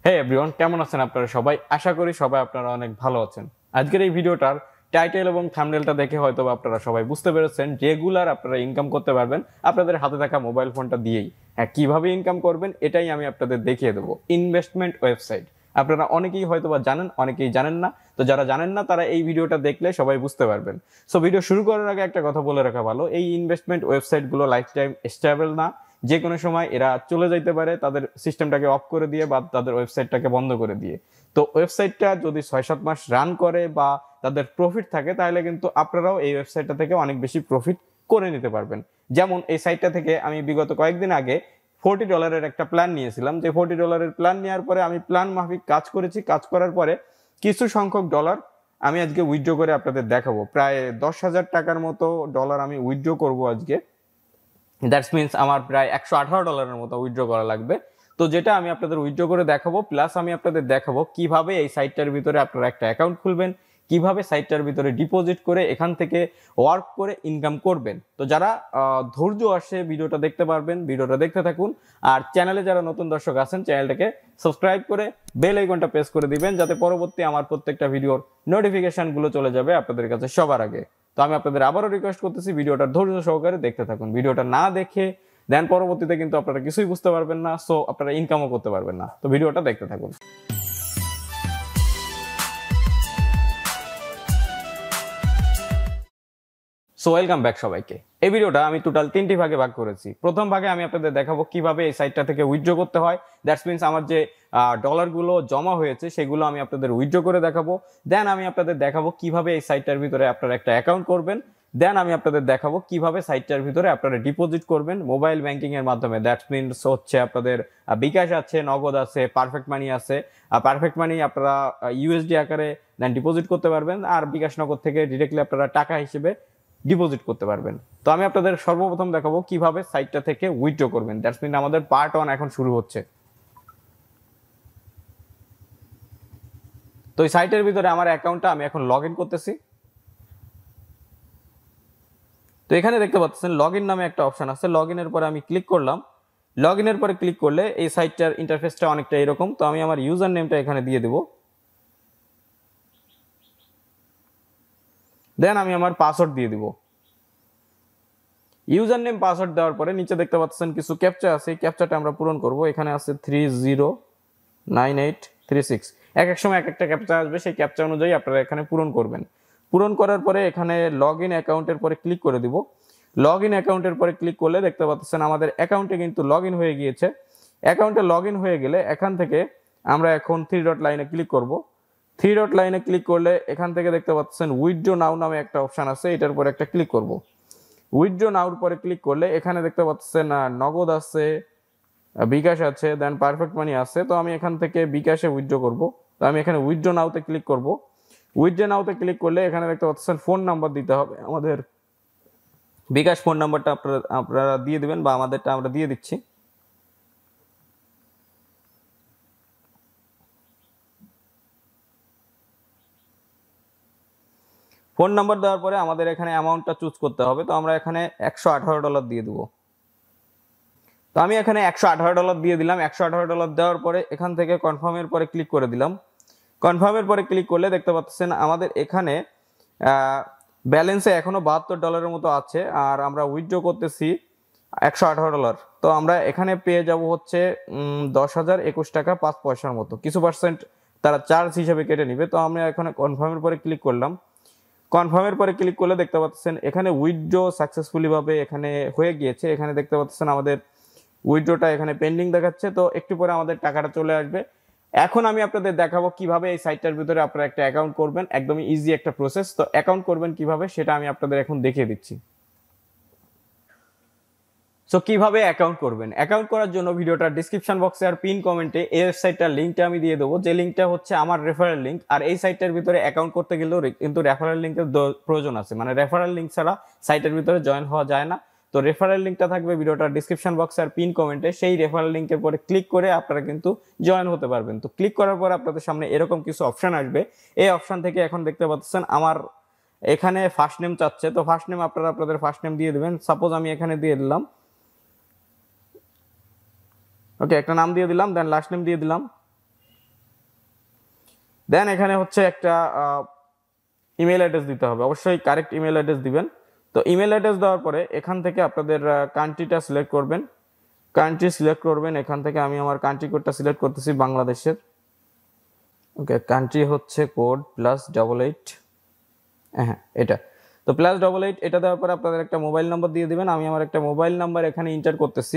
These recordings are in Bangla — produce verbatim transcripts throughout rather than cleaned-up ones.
হে এভরিওয়ান, কেমন আছেন আপনারা সবাই? আশা করি সবাই আপনারা অনেক ভালো আছেন। আজকের এই ভিডিওটার টাইটেল এবং থাম্বনেলটা দেখে হয়তো আপনারা সবাই বুঝতে পেরেছেন রেগুলার আপনারা ইনকাম করতে পারবেন আপনাদের হাতে থাকা মোবাইল ফোনটা দিয়েই। হ্যাঁ, কিভাবে ইনকাম করবেন এটাই আমি আপনাদের দেখিয়ে দেবো। ইনভেস্টমেন্ট ওয়েবসাইট আপনারা অনেকেই হয়তো বা জানেন, অনেকেই জানেন না। তো যারা জানেন না তারা এই ভিডিওটা দেখলে সবাই বুঝতে পারবেন। সো ভিডিও শুরু করার আগে একটা কথা বলে রাখা ভালো, এই ইনভেস্টমেন্ট ওয়েবসাইটগুলো লাইফ টাইম স্টেবল না। যে কোনো সময় এরা চলে যাইতে পারে তাদের সিস্টেমটাকে অফ করে দিয়ে বা তাদের ওয়েবসাইটটাকে বন্ধ করে দিয়ে। তো ওয়েবসাইটটা যদি ছয় সাত মাস রান করে বা তাদের প্রফিট থাকে তাহলে কিন্তু আপনারাও এই ওয়েবসাইটটা থেকে অনেক বেশি প্রফিট করে নিতে পারবেন। যেমন এই সাইটটা থেকে আমি বিগত কয়েকদিন আগে ফোরটি ডলারের একটা প্ল্যান নিয়েছিলাম। যে ফোরটি ডলারের প্ল্যান নেওয়ার পরে আমি প্ল্যান মাফিক কাজ করেছি। কাজ করার পরে কিছু সংখ্যক ডলার আমি আজকে উইথড্র করে আপনাদের দেখাবো। প্রায় দশ হাজার টাকার মতো ডলার আমি উইথড্র করবো আজকে। দ্যাটস মিনস আমার প্রায় একশো আঠারো ডলারের মতো উইথড্র করা লাগবে। তো যেটা আমি আপনাদের উইথড্র করে দেখাবো, প্লাস আমি আপনাদের দেখাবো কিভাবে এই সাইটটার ভিতরে আপনারা একটা অ্যাকাউন্ট খুলবেন, কিভাবে সাইটটার ভিতরে ডিপোজিট করে এখান থেকে ওয়ার্ক করে ইনকাম করবেন। তো যারা ধৈর্য আসে ভিডিওটা দেখতে পারবেন, ভিডিওটা দেখতে থাকুন। আর চ্যানেলে যারা নতুন দর্শক আছেন চ্যানেলটাকে সাবস্ক্রাইব করে বেল আইকনটা প্রেস করে দিবেন, যাতে পরবর্তী আমার প্রত্যেকটা ভিডিওর নোটিফিকেশনগুলো চলে যাবে আপনাদের কাছে সবার আগে। তো আমি আপনাদের আবারও রিকোয়েস্ট করতেছি ভিডিওটা ধৈর্য সহকারে দেখতে থাকুন। ভিডিওটা না দেখে দেন পরবর্তীতে কিন্তু আপনারা কিছুই বুঝতে পারবেন না, সো আপনারা ইনকামও করতে পারবেন না। তো ভিডিওটা দেখতে থাকুন। সো ওয়েলকাম ব্যাক সবাইকে। এই ভিডিওটা আমি টোটাল তিনটি ভাগে ভাগ করেছি। প্রথম ভাগে আমি আপনাদের দেখাবো কিভাবে এই সাইটটা থেকে উইথড্র করতে হয়। দ্যাটস মিনস আমার যে ডলারগুলো জমা হয়েছে সেগুলো আমি আপনাদের উইথড্র করে দেখাবো। দেন আমি আপনাদের দেখাবো কিভাবে এই সাইটটার ভিতরে আপনারা একটা অ্যাকাউন্ট করবেন। দেন আমি আপনাদের দেখাবো কিভাবে সাইটটার ভিতরে আপনারা ডিপোজিট করবেন মোবাইল ব্যাংকিং এর মাধ্যমে। দ্যাটস মিনস হচ্ছে আপনাদের বিকাশ আছে, নগদ আছে, পারফেক্ট মানি আছে। পারফেক্ট মানি আপনারা ইউএসডি আকারে দেন ডিপোজিট করতে পারবেন, আর বিকাশ নগদ থেকে ডিরেক্টলি আপনারা টাকা হিসেবে ডিপোজিট করতে পারবেন। তো আমি আপনাদের সর্বপ্রথম দেখাবো কিভাবে সাইটটা থেকে উইথড্র করবেন। দ্যাটস মিন আমাদের পার্ট ওয়ান এখন শুরু হচ্ছে। তো এই সাইটের ভিতরে আমার অ্যাকাউন্টটা আমি এখন লগ ইন করতেছি। তো এখানে দেখতে পাচ্ছেন লগ ইন নামে একটা অপশন আছে। লগ ইনের পরে আমি ক্লিক করলাম। লগ ইনের পরে ক্লিক করলে এই সাইটটার ইন্টারফেসটা অনেকটা এরকম। তো আমি আমার ইউজার নেমটা এখানে দিয়ে দেবো। দেন আমি আমার পাসওয়ার্ড দিয়ে দিব। ইউজার নেম পাসওয়ার্ড দেওয়ার পরে নিচে দেখতে পাচ্ছেন কিছু ক্যাপচা আছে। এই ক্যাপচাটা আমরা পূরণ করব। এখানে আছে three zero nine eight three six. এক এক সময় এক একটা ক্যাপচা আসবে, সেই ক্যাপচা অনুযায়ী আপনারা এখানে পূরণ করবেন। পূরণ করার পরে এখানে লগ ইন অ্যাকাউন্টের পরে ক্লিক করে দিব। লগ ইন অ্যাকাউন্টের পরে ক্লিক করলে দেখতে পাচ্ছেন আমাদের অ্যাকাউন্টে কিন্তু লগ ইন হয়ে গিয়েছে। অ্যাকাউন্টে লগ ইন হয়ে গেলে এখান থেকে আমরা এখন থ্রি ডট লাইনে ক্লিক করব। থ্রি ডট লাইনে ক্লিক করলে এখান থেকে দেখতে পাচ্ছেন উইথড্র নাও নামে একটা অপশন আছে, এটার পরে একটা ক্লিক করব। উইথড্র নাওর পরে ক্লিক করলে এখানে দেখতে পাচ্ছেন নগদ আছে, বিকাশ আছে, দেন পারফেক্ট মানি আছে। তো আমি এখান থেকে বিকাশে উইথড্র করব। তো আমি এখানে উইথড্র নাওতে ক্লিক করব। উইথড্র নাওতে ক্লিক করলে এখানে দেখতে পাচ্ছেন ফোন নাম্বার দিতে হবে। আমাদের বিকাশ ফোন নাম্বারটা আপনারা আপনারা দিয়ে দিবেন বা আমাদেরটা আমরা দিয়ে দিচ্ছি। ফোন নাম্বার দেওয়ার পরে আমাদের এখানে অ্যামাউন্টটা চুজ করতে হবে। তো আমরা এখানে একশো আঠারো ডলার দিয়ে দেবো। তো আমি এখানে একশো আঠারো ডলার দিয়ে দিলাম। একশো আঠারো ডলার দেওয়ার পরে এখান থেকে কনফার্মের পরে ক্লিক করে দিলাম। কনফার্মের পরে ক্লিক করলে দেখতে পাচ্ছেন আমাদের এখানে ব্যালেন্সে এখনো বাহাত্তর ডলারের মতো আছে, আর আমরা উইথড্র করতেছি একশো আঠারো ডলার। তো আমরা এখানে পেয়ে যাব হচ্ছে দশ হাজার একুশ টাকা পাঁচ পয়সার মতো। কিছু পার্সেন্ট তারা চার্জ হিসেবে কেটে নিবে। তো আমরা এখানে কনফার্মের পরে ক্লিক করলাম। কনফার্মের পরে ক্লিক করলে দেখতে পাচ্ছেন এখানে উইথড্র সাকসেসফুলি ভাবে এখানে হয়ে গিয়েছে। এখানে দেখতে পাচ্ছেন আমাদের উইথড্রটা এখানে পেন্ডিং দেখাচ্ছে। তো একটু পরে আমাদের টাকাটা চলে আসবে। এখন আমি আপনাদের দেখাবো কিভাবে এই সাইটটার ভিতরে আপনারা একটা অ্যাকাউন্ট করবেন। একদমই ইজি একটা প্রসেস। তো অ্যাকাউন্ট করবেন কিভাবে সেটা আমি আপনাদের এখন দেখিয়ে দিচ্ছি। সো কিভাবে অ্যাকাউন্ট করবেন, অ্যাকাউন্ট করার জন্য ভিডিওটার ডিসক্রিপশন বক্সে আর পিন কমেন্টে এই ওয়েবসাইটটার লিঙ্কটা আমি দিয়ে দেবো, যে লিঙ্কটা হচ্ছে আমার রেফারেল লিঙ্ক। আর এই সাইটটার ভিতরে অ্যাকাউন্ট করতে গেলেও কিন্তু রেফারেল লিঙ্কের প্রয়োজন আছে, মানে রেফারেল লিঙ্ক ছাড়া সাইটের ভিতরে জয়েন হওয়া যায় না। তো রেফারেল লিঙ্কটা থাকবে ভিডিওটার ডিসক্রিপশন বক্সে আর পিন কমেন্টে। সেই রেফারেল লিঙ্কের পরে ক্লিক করে আপনারা কিন্তু জয়েন হতে পারবেন। তো ক্লিক করার পর আপনাদের সামনে এরকম কিছু অপশন আসবে। এই অপশন থেকে এখন দেখতে পাচ্ছেন আমার এখানে ফার্স্ট নেম চাচ্ছে। তো ফার্স্ট নেম আপনারা আপনাদের ফার্স্ট নেম দিয়ে দেবেন। সাপোজ আমি এখানে দিয়ে দিলাম, ওকে, একটা নাম দিয়ে দিলাম, দেন লাস্ট নেম দিয়ে দিলাম। দেন এখানে হচ্ছে একটা ইমেল অ্যাড্রেস দিতে হবে, অবশ্যই কারেক্ট ইমেল অ্যাড্রেস দিবেন। তো ইমেল অ্যাড্রেস দেওয়ার পরে এখান থেকে আপনাদের কান্ট্রিটা সিলেক্ট করবেন, কান্ট্রি সিলেক্ট করবেন। এখান থেকে আমি আমার কান্ট্রি কোডটা সিলেক্ট করতেছি বাংলাদেশের। ওকে, কান্ট্রি হচ্ছে কোড প্লাস ডবল এইট, হ্যাঁ এটা। তো প্লাস ডবল এইট এটা দেওয়ার পরে আপনাদের একটা মোবাইল নাম্বার দিয়ে দিবেন। আমি আমার একটা মোবাইল নাম্বার এখানে এন্টার করতেছি।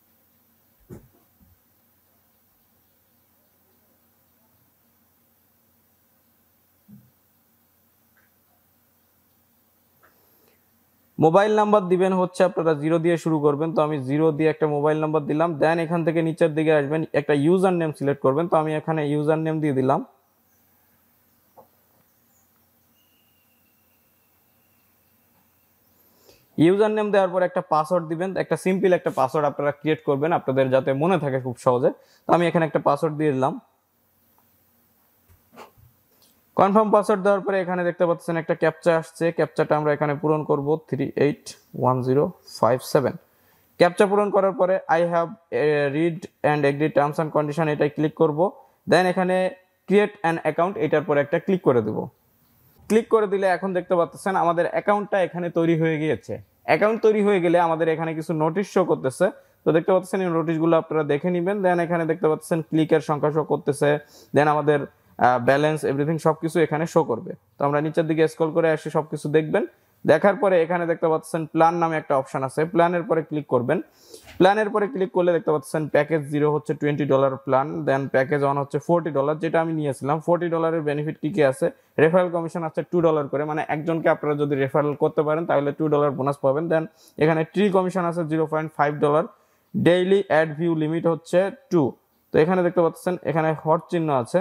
মোবাইল নাম্বার দিবেন হচ্ছে আপনারা জিরো দিয়ে শুরু করবেন, তো আমি জিরো দিয়ে একটা মোবাইল নাম্বার দিলাম। দেন এখান থেকে নিচের দিকে আসবেন, একটা ইউজার নেম সিলেক্ট করবেন, তো আমি এখানে ইউজার নেম দিয়ে দিলাম। ইউজার নেম দেওয়ার পর একটা পাসওয়ার্ড দিবেন, একটা সিম্পল একটা পাসওয়ার্ড আপনারা ক্রিয়েট করবেন আপনাদের যাতে মনে থাকে খুব সহজে। তো আমি এখানে একটা পাসওয়ার্ড দিয়ে দিলাম। কনফার্ম পাসওয়ার্ড দেওয়ার পরে এখানে দেখতে পাচ্ছেন একটা ক্যাপচা আসছে, ক্যাপচাটা আমরা এখানে পূরণ করব three eight one zero five seven. Captcha পূরণ করার পরে I have read and agree terms and condition এটাই ক্লিক করব। দেন এখানে ক্রিয়েট অ্যান অ্যাকাউন্ট এটার পরে একটা ক্লিক করে দেব। ক্লিক করে দিলে এখন দেখতে পাচ্ছেন আমাদের অ্যাকাউন্টটা এখানে তৈরি হয়ে গিয়েছে। অ্যাকাউন্ট তৈরি হয়ে গেলে আমাদের এখানে কিছু নোটিশ শো করতেছে, তো দেখতে পাচ্ছেন এই নোটিশগুলো আপনারা দেখে নেবেন। দেন এখানে দেখতে পাচ্ছেন ক্লিকের সংখ্যা শো করতেছে, দেন আমাদের ব্যালেন্স এভরিথিং সবকিছু এখানে শো করবে। তো আমরা নিচের দিকে স্ক্রল করে এসে সবকিছু দেখবেন। দেখার পরে এখানে দেখতে পাচ্ছেন প্ল্যান নামে একটা অপশন আছে, প্ল্যানের পরে ক্লিক করবেন। প্ল্যানের পরে ক্লিক করলে দেখতে পাচ্ছেন প্যাকেজ জিরো হচ্ছে twenty dollar plan, then package one হচ্ছে ফোর্টি ডলার যেটা আমি নিয়েছিলাম। ফোর্টি ডলারের বেনিফিট কি কি আছে, রেফারেল কমিশন আছে টু ডলার করে, মানে একজনকে আপনারা যদি রেফারেল করতে পারেন তাহলে টু ডলার বোনাস পাবেন। দেন এখানে ট্রি কমিশন আছে zero point five dollar, daily ad view limit হচ্ছে টু। তো এখানে দেখতে পাচ্ছেন এখানে হট চিহ্ন আছে,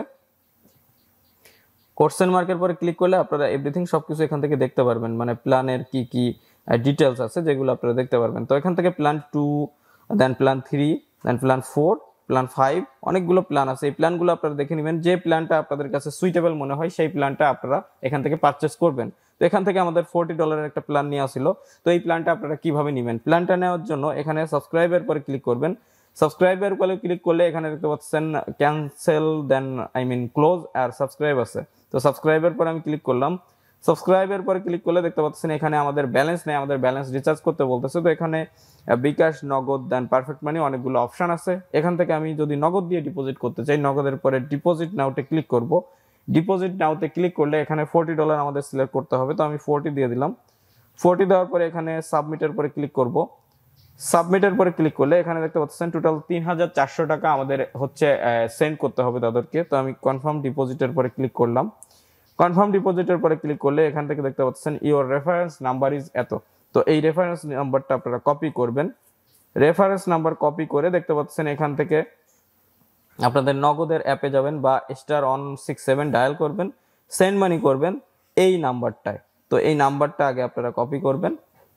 কোশ্চেন মার্কের পরে ক্লিক করলে আপনারা এভরিথিং সবকিছু এখান থেকে দেখতে পারবেন, মানে প্ল্যানের কি কি ডিটেলস আছে যেগুলো আপনারা দেখতে পারবেন। তো এখান থেকে plan two, then plan three, then plan four, plan five, অনেকগুলো প্ল্যান আছে। এই প্ল্যানগুলো আপনারা দেখে নেবেন, যে প্ল্যানটা আপনাদের কাছে সুইটেবল মনে হয় সেই প্ল্যানটা আপনারা এখান থেকে পারচেস করবেন। তো এখান থেকে আমাদের ফোর্টি ডলারের একটা প্ল্যান নেওয়া ছিল। তো এই প্ল্যানটা আপনারা কিভাবে নেবেন, প্ল্যানটা নেওয়ার জন্য এখানে সাবস্ক্রাইবের পরে ক্লিক করবেন। সাবস্ক্রাইবের পরে ক্লিক করলে এখানে দেখতে পাচ্ছেন cancel, then I mean close আর সাবস্ক্রাইব আছে। তো সাবস্ক্রাইবের পরে আমি ক্লিক করলাম। সাবস্ক্রাইবের পরে ক্লিক করলে দেখতে পাচ্ছেন এখানে আমাদের ব্যালেন্স নেই, আমাদের ব্যালেন্স রিচার্জ করতে বলতেছে। তো এখানে বিকাশ, নগদ, দেন পারফেক্ট মানি অনেকগুলো অপশন আছে। এখান থেকে আমি যদি নগদ দিয়ে ডিপোজিট করতে চাই, নগদের পরে ডিপোজিট নাওতে ক্লিক করব। ডিপোজিট নাওতে ক্লিক করলে এখানে ফোর্টি ডলার আমাদের সিলেক্ট করতে হবে, তো আমি ফোর্টি দিয়ে দিলাম। ফোর্টি দেওয়ার পরে এখানে সাবমিটের পরে ক্লিক করব। সাবমিটের পরে ক্লিক করলে এখানে দেখতে পাচ্ছেন টোটাল তিন হাজার চারশো টাকা আমাদের হচ্ছে সেন্ড করতে হবে তাদেরকে। তো আমি কনফার্ম ডিপোজিটের পরে ক্লিক করলাম। কনফার্ম ডিপোজিটের পরে ক্লিক করলে এখান থেকে দেখতে পাচ্ছেন ইওর রেফারেন্স নাম্বার ইজ এত। তো এই রেফারেন্স নাম্বারটা আপনারা কপি করবেন। রেফারেন্স নাম্বার কপি করে দেখতে পাচ্ছেন এখান থেকে আপনাদের নগদের অ্যাপে যাবেন বা star one six seven dial করবেন, সেন্ড মানি করবেন এই নাম্বারটায়। তো এই নাম্বারটা আগে আপনারা কপি করবেন,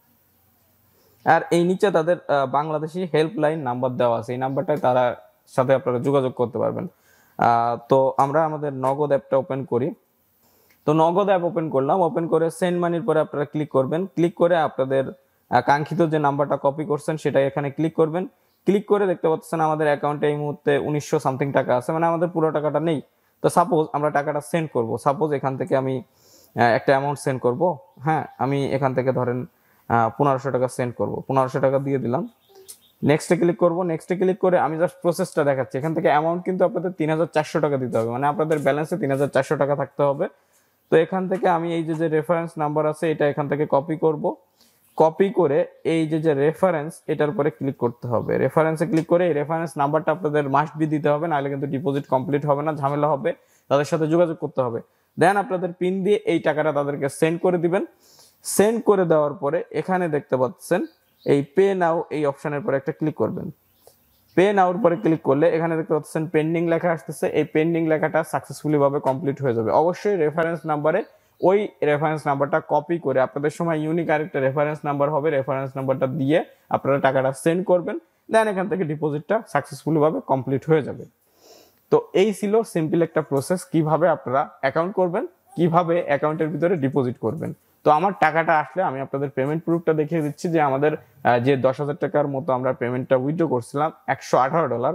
আর এই নিচে তাদের বাংলাদেশি হেল্পলাইন নাম্বার দেওয়া আছে, এই নাম্বারটায় তারা সাথে আপনারা যোগাযোগ করতে পারবেন। তো আমরা আমাদের নগদ অ্যাপটা ওপেন করি। তো নগদ অ্যাপ ওপেন করলাম, ওপেন করে সেন্ড মানির পরে আপনারা ক্লিক করবেন। ক্লিক করে আপনাদের কাঙ্ক্ষিত যে নাম্বারটা কপি করছেন সেটা এখানে ক্লিক করবেন। ক্লিক করে দেখতে পাচ্ছেন আমাদের অ্যাকাউন্টে এই মুহূর্তে উনিশশো সামথিং টাকা আছে, মানে আমাদের পুরো টাকাটা নেই। তো সাপোজ আমরা টাকাটা সেন্ড করব, সাপোজ এখান থেকে আমি একটা অ্যামাউন্ট সেন্ড করব। হ্যাঁ, আমি এখান থেকে ধরেন পনেরোশো টাকা সেন্ড করব, পনেরোশো টাকা দিয়ে দিলাম। নেক্সটে ক্লিক করব। নেক্সটে ক্লিক করে আমি জাস্ট প্রসেসটা দেখাচ্ছি। এখান থেকে অ্যামাউন্ট কিন্তু আপনাদের তিন হাজার চারশো টাকা দিতে হবে, মানে আপনাদের ব্যালেন্সে তিন হাজার চারশো টাকা থাকতে হবে। তো এখান থেকে আমি এই যে যে রেফারেন্স নাম্বার আছে এটা এখান থেকে কপি করব। কপি করে এই যে যে রেফারেন্স এটার পরে ক্লিক করতে হবে। রেফারেন্সে ক্লিক করে এই রেফারেন্স নাম্বারটা আপনাদের মাস্ট বি দিতে হবে, নাহলে কিন্তু ডিপোজিট কমপ্লিট হবে না, ঝামেলা হবে, তাদের সাথে যোগাযোগ করতে হবে। দেন আপনাদের পিন দিয়ে এই টাকাটা তাদেরকে সেন্ড করে দিবেন। সেন্ড করে দেওয়ার পরে এখানে দেখতে পাচ্ছেন এই পে নাও এই অপশনের পরে একটা ক্লিক করবেন। পে নাওর পরে ক্লিক করলে এখানে দেখতে পাচ্ছেন পেন্ডিং লেখা আসতেছে, এই পেন্ডিং লেখাটা সাকসেসফুলি ভাবে কমপ্লিট হয়ে যাবে। অবশ্যই রেফারেন্স নাম্বারে ওই রেফারেন্স নাম্বারটা কপি করে আপনাদের সময় ইউনিক আরেকটা রেফারেন্স নাম্বার হবে, রেফারেন্স নাম্বারটা দিয়ে আপনারা টাকাটা সেন্ড করবেন। দেন এখান থেকে ডিপোজিটটা সাকসেসফুলি ভাবে কমপ্লিট হয়ে যাবে। তো এই ছিল সিম্পল একটা প্রসেস, কিভাবে আপনারা অ্যাকাউন্ট করবেন, কিভাবে অ্যাকাউন্টের ভিতরে ডিপোজিট করবেন। তো আমার টাকাটা আসলে আমি আপনাদের পেমেন্ট প্রুফটা দেখিয়ে দিচ্ছি যে আমাদের যে দশ হাজার টাকার মতো আমরা পেমেন্টটা উইথড্র করছিলাম একশো আঠারো ডলার,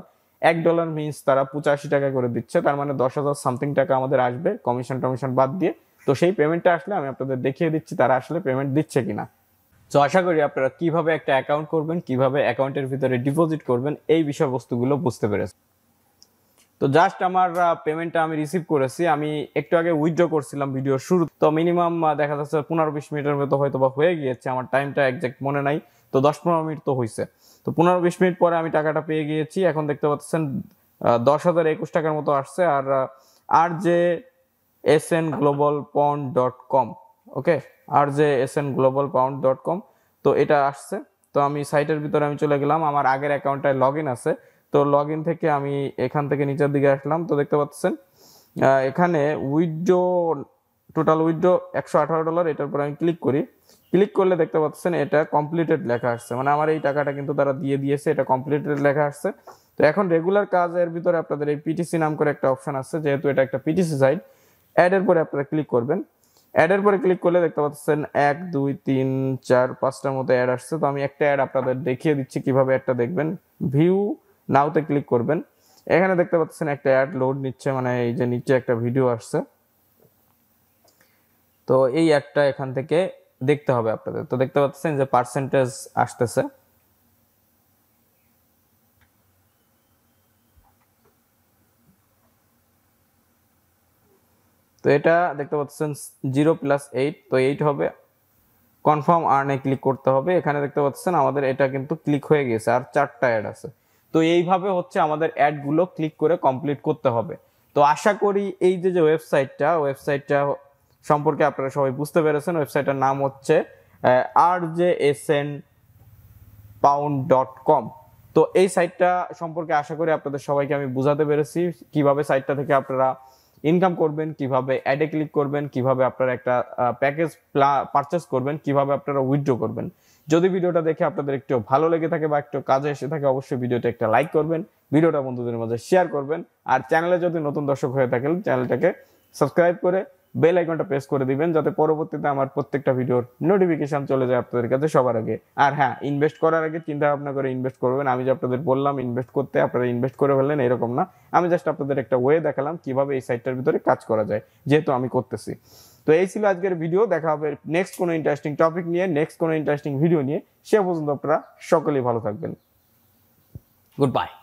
এক ডলার মিনস তারা পঁচাশি টাকা করে দিচ্ছে, তার মানে দশ হাজার সামথিং টাকা আমাদের আসবে কমিশন টমিশন বাদ দিয়ে। তো সেই পেমেন্টটা আসলে আমি আপনাদের দেখিয়ে দিচ্ছি তারা আসলে পেমেন্ট দিচ্ছে কিনা। তো আশা করি আপনারা কিভাবে একটা অ্যাকাউন্ট করবেন, কিভাবে অ্যাকাউন্টের ভিতরে ডিপোজিট করবেন এই বিষয়বস্তুগুলো বুঝতে পেরেছেন। তো জাস্ট আমার পেমেন্টটা আমি রিসিভ করেছি, আমি একটু আগে উইথড্র করছিলাম ভিডিওর শুরু, তো মিনিমাম দেখা যাচ্ছে পনেরো বিশ মিনিটের মতো হয়তো বা হয়ে গিয়েছে, আমার টাইমটা একজ্যাক্ট মনে নাই, তো দশ পনেরো মিনিট তো হয়েছে। তো পনেরো বিশ মিনিট পরে আমি টাকাটা পেয়ে গিয়েছি। এখন দেখতে পাচ্ছেন দশ হাজার একুশ টাকার মতো আসছে। আর আর যে S N global pound dot com, okay, আর যে S N global pound dot com, তো এটা আসছে। তো আমি সাইটের ভিতরে আমি চলে গেলাম, আমার আগের অ্যাকাউন্টটায় লগ ইন আছে, তো লগ ইন থেকে আমি এখান থেকে নিচের দিকে আসলাম। তো দেখতে পাচ্ছেন এখানে উইথড্র, টোটাল উইথড্র একশো আঠারো ডলার, এটার উপর আমি ক্লিক করি। ক্লিক করলে দেখতে পাচ্ছেন এটা কমপ্লিটেড লেখা আসছে, মানে আমার এই টাকাটা কিন্তু তারা দিয়ে দিয়েছে, এটা কমপ্লিটেড লেখা আসছে। তো এখন রেগুলার কাজের ভিতরে আপনাদের এই পিটিসি নাম করে একটা অপশন আছে, যেহেতু এটা একটা পিটিসি সাইট, অ্যাডের পরে আপনারা ক্লিক করবেন। অ্যাডের পরে ক্লিক করলে দেখতে পাচ্ছেন এক দুই তিন চার পাঁচটার মতো অ্যাড আসছে। তো আমি একটা অ্যাড আপনাদের দেখিয়ে দিচ্ছি কিভাবে একটা দেখবেন। ভিউ নাওতে ক্লিক করবেন, এখানে দেখতে পাচ্ছেন একটা অ্যাড লোড নিচ্ছে, মানে এই যে নিচে একটা ভিডিও আসছে, তো এই অ্যাডটা এখান থেকে দেখতে হবে আপনাদের। তো দেখতে পাচ্ছেন যে পার্সেন্টেজ আসতেছে, তো এটা দেখতে পাচ্ছেন জিরো প্লাস এইট, তো এইট হবে। কনফার্ম আর্নে ক্লিক করতে হবে, এখানে দেখতে পাচ্ছেন আমাদের এটা কিন্তু ক্লিক হয়ে গেছে, আর চারটা অ্যাড আছে। তো এইভাবে হচ্ছে আমাদের অ্যাডগুলো ক্লিক করে কমপ্লিট করতে হবে। তো আশা করি এই যে যে ওয়েবসাইটটা ওয়েবসাইটটা সম্পর্কে আপনারা সবাই বুঝতে পেরেছেন। ওয়েবসাইটের নাম হচ্ছে আর J S N pound dot com. তো এই সাইটটা সম্পর্কে আশা করি আপনাদের সবাইকে আমি বুঝাতে পেরেছি কিভাবে সাইটটা থেকে আপনারা ইনকাম করবেন, কিভাবে অ্যাডে ক্লিক করবেন, কিভাবে আপনারা একটা প্যাকেজ পারচেস করবেন, কিভাবে আপনারা উইথড্র করবেন। যদি ভিডিওটা দেখে আপনাদের একটু ভালো লেগে থাকে বা একটু কাজে এসে থাকে, অবশ্যই ভিডিওটা একটা লাইক করবেন, ভিডিওটা বন্ধুদের মাঝে শেয়ার করবেন। আর চ্যানেলে যদি নতুন দর্শক হয়ে থাকেন চ্যানেলটাকে সাবস্ক্রাইব করে বেল আইকনটা প্রেস করে দিবেন, যাতে পরবর্তীতে আমার প্রত্যেকটা ভিডিওর নোটিফিকেশন চলে যায় আপনাদের কাছে সবার আগে। আর হ্যাঁ, ইনভেস্ট করার আগে চিন্তা ভাবনা করে ইনভেস্ট করবেন। আমি যে আপনাদের বললাম ইনভেস্ট করতে, আপনারা ইনভেস্ট করে ফেললেন এরকম না, আমি জাস্ট আপনাদের একটা ওয়ে দেখালাম কিভাবে এই সাইটটার ভিতরে কাজ করা যায়, যেহেতু আমি করতেছি। তো এই ছিল আজকের ভিডিও, দেখা হবে নেক্সট কোনো ইন্টারেস্টিং টপিক নিয়ে, নেক্সট কোনো ইন্টারেস্টিং ভিডিও নিয়ে। সে পর্যন্ত আপনারা সকলেই ভালো থাকবেন। Good bye.